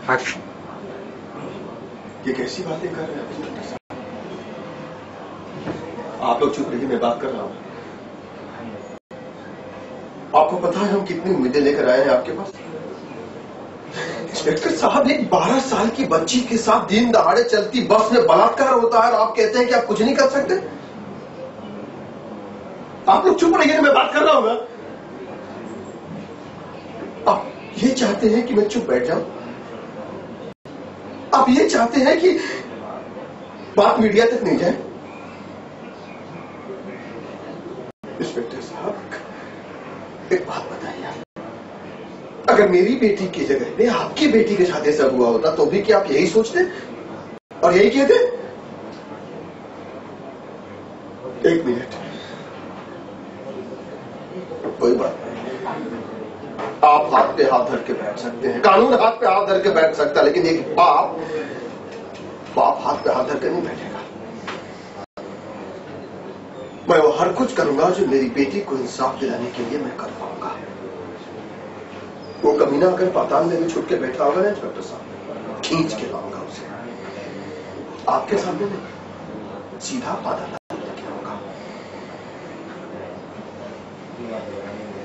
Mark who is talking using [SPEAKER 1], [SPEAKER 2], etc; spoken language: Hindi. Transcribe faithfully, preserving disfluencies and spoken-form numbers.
[SPEAKER 1] ये कैसी बातें कर रहे हैं इंस्पेक्टर साहब? आप लोग चुप रहिए, मैं बात कर रहा हूं। आपको पता है हम कितनी उम्मीदें लेकर आए हैं आपके पास? इंस्पेक्टर साहब, एक बारह साल की बच्ची के साथ दिन दहाड़े चलती बस में बलात्कार होता है और आप कहते हैं कि आप कुछ नहीं कर सकते? आप लोग चुप रहिए, मैं बात कर रहा हूं ना। आप ये चाहते हैं कि मैं चुप बैठ जाऊं? आप ये चाहते हैं कि बात मीडिया तक नहीं जाए? इंस्पेक्टर साहब, एक बात बताइए, अगर मेरी बेटी की जगह पे आपकी बेटी के साथ ऐसा हुआ होता तो भी क्या आप यही सोचते और यही कहते? एक मिनट, कोई बात नहीं, आप हाथ पे हाथ धर के बैठ सकते हैं, कानून हाथ पे हाथ धर के बैठ सकता है, लेकिन एक बाप बाप हाथ पे हाथ धर के नहीं बैठेगा। मैं वो हर कुछ करूंगा जो मेरी बेटी को इंसाफ दिलाने के लिए मैं कर पाऊंगा। वो कमीना अगर पाताल में छुट के बैठा होगा ना इंस्पेक्टर साहब, खींच के लाऊंगा उसे, आपके सामने नहीं, सीधा पाताल में होगा।